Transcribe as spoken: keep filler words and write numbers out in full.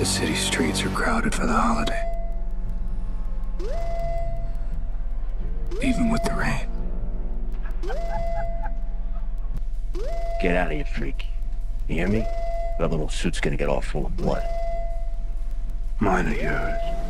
The city streets are crowded for the holiday. Even with the rain. Get out of here, freak. You hear me? That little suit's gonna get all full of blood. Mine or yours?